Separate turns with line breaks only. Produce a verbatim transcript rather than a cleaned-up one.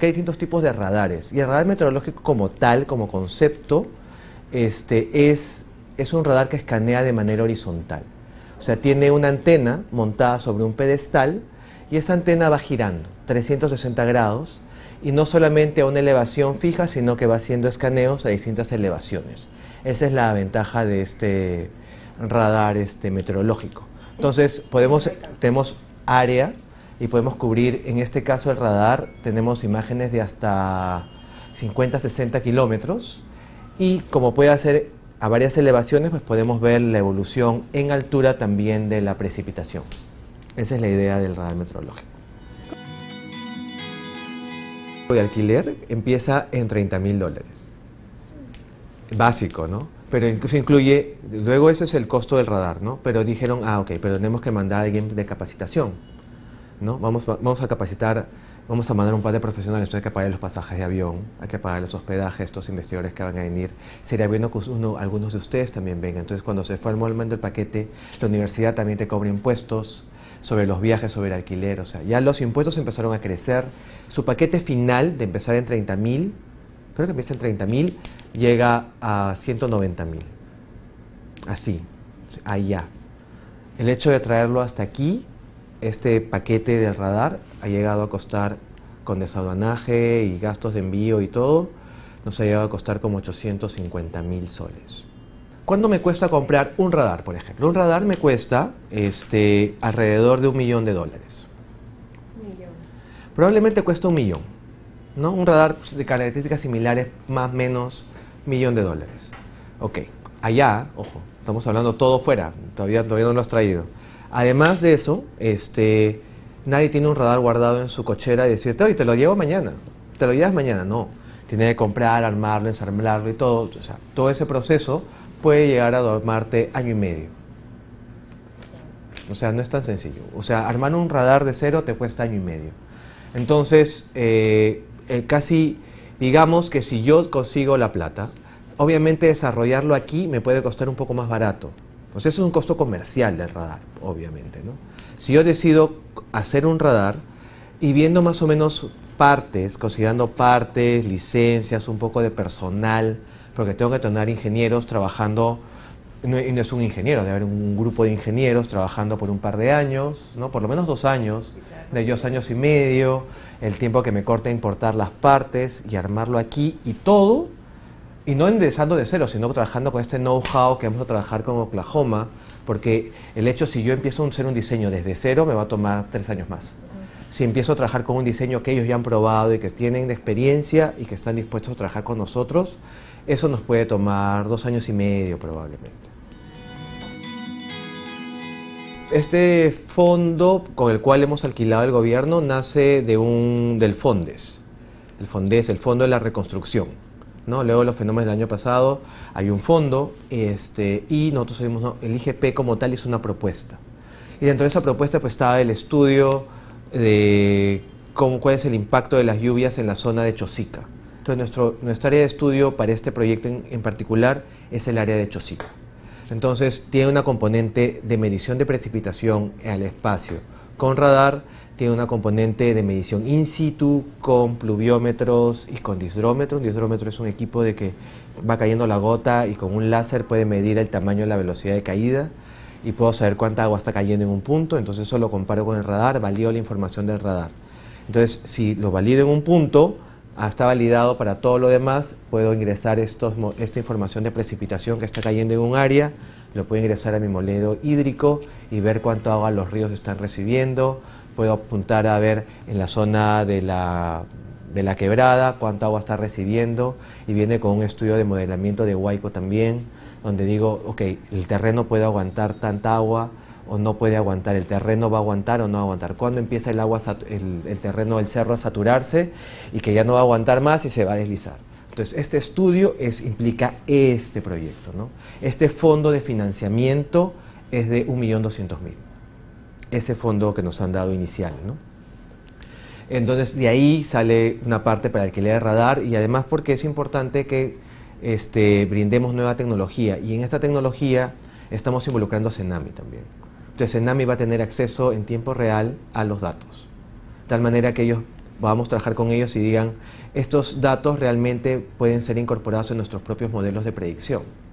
porque hay distintos tipos de radares. Y el radar meteorológico como tal, como concepto, este, es, es un radar que escanea de manera horizontal. O sea, tiene una antena montada sobre un pedestal y esa antena va girando trescientos sesenta grados y no solamente a una elevación fija, sino que va haciendo escaneos a distintas elevaciones. Esa es la ventaja de este radar este, meteorológico. Entonces, podemos, tenemos área y podemos cubrir, en este caso el radar, tenemos imágenes de hasta cincuenta a sesenta kilómetros y como puede hacer a varias elevaciones, pues podemos ver la evolución en altura también de la precipitación. Esa es la idea del radar meteorológico. El alquiler empieza en treinta mil dólares. Básico, ¿no? Pero incluso incluye, luego eso es el costo del radar, ¿no? Pero dijeron, ah, ok, pero tenemos que mandar a alguien de capacitación, ¿no? Vamos, vamos a capacitar, vamos a mandar un par de profesionales, entonces hay que pagar los pasajes de avión, hay que pagar los hospedajes, estos investigadores que van a venir. Sería bueno que uno, algunos de ustedes también vengan. Entonces, cuando se fue al momento del paquete, la universidad también te cobra impuestos sobre los viajes, sobre el alquiler, o sea, ya los impuestos empezaron a crecer. Su paquete final de empezar en treinta mil, creo que empieza en treinta mil, llega a ciento noventa mil. Así, allá. El hecho de traerlo hasta aquí, este paquete del radar, ha llegado a costar, con desaduanaje y gastos de envío y todo, nos ha llegado a costar como ochocientos cincuenta mil soles. ¿Cuánto me cuesta comprar un radar, por ejemplo? Un radar me cuesta este, alrededor de un millón de dólares. Millón. Probablemente cuesta un millón, ¿no? Un radar de características similares, más o menos millón de dólares. Ok, allá, ojo, estamos hablando todo fuera, todavía, todavía no lo has traído. Además de eso, este, nadie tiene un radar guardado en su cochera y decirte, oye, te lo llevo mañana, te lo llevas mañana, no. Tiene que comprar, armarlo, ensamblarlo y todo, o sea, todo ese proceso puede llegar a tomarte año y medio. O sea, no es tan sencillo. O sea, armar un radar de cero te cuesta año y medio. Entonces, eh, eh, casi, digamos que si yo consigo la plata, obviamente desarrollarlo aquí me puede costar un poco más barato. Pues eso es un costo comercial del radar, obviamente, ¿no? Si yo decido hacer un radar y viendo más o menos partes, considerando partes, licencias, un poco de personal, porque tengo que tener ingenieros trabajando, no, y no es un ingeniero, debe haber un grupo de ingenieros trabajando por un par de años, ¿no? Por lo menos dos años, de dos años y medio, el tiempo que me corta importar las partes y armarlo aquí y todo, y no empezando de cero, sino trabajando con este know-how que vamos a trabajar con Oklahoma, porque el hecho, si yo empiezo a hacer un diseño desde cero, me va a tomar tres años más. Si empiezo a trabajar con un diseño que ellos ya han probado y que tienen experiencia y que están dispuestos a trabajar con nosotros, eso nos puede tomar dos años y medio probablemente. Este fondo con el cual hemos alquilado el gobierno nace de un, del FONDES. El FONDES, el Fondo de la Reconstrucción, ¿no? Luego de los fenómenos del año pasado hay un fondo este, y nosotros seguimos, ¿no? El I G P como tal hizo una propuesta. Y dentro de esa propuesta pues estaba el estudio de cómo, cuál es el impacto de las lluvias en la zona de Chosica. Entonces, nuestro, nuestra área de estudio para este proyecto en, en particular es el área de Chosica. Entonces, tiene una componente de medición de precipitación al espacio con radar, tiene una componente de medición in situ con pluviómetros y con disdrómetros. Un disdrómetro es un equipo de que va cayendo la gota y con un láser puede medir el tamaño y la velocidad de caída y puedo saber cuánta agua está cayendo en un punto. Entonces, eso lo comparo con el radar, valido la información del radar. Entonces, si lo valido en un punto, está validado para todo lo demás, puedo ingresar estos, esta información de precipitación que está cayendo en un área, lo puedo ingresar a mi modelo hídrico y ver cuánto agua los ríos están recibiendo, puedo apuntar a ver en la zona de la, de la quebrada cuánto agua está recibiendo y viene con un estudio de modelamiento de Huayco también, donde digo, ok, el terreno puede aguantar tanta agua o no puede aguantar, el terreno va a aguantar o no va a aguantar, cuándo empieza el agua, el, el terreno del cerro a saturarse y que ya no va a aguantar más y se va a deslizar. Entonces, este estudio es, implica este proyecto, ¿no? Este fondo de financiamiento es de un millón doscientos mil, ese fondo que nos han dado inicial, ¿no? Entonces, de ahí sale una parte para alquiler de radar y además porque es importante que este, brindemos nueva tecnología y en esta tecnología estamos involucrando a CENAMI también. Entonces, CENAMI va a tener acceso en tiempo real a los datos, de tal manera que ellos podamos trabajar con ellos y digan, estos datos realmente pueden ser incorporados en nuestros propios modelos de predicción.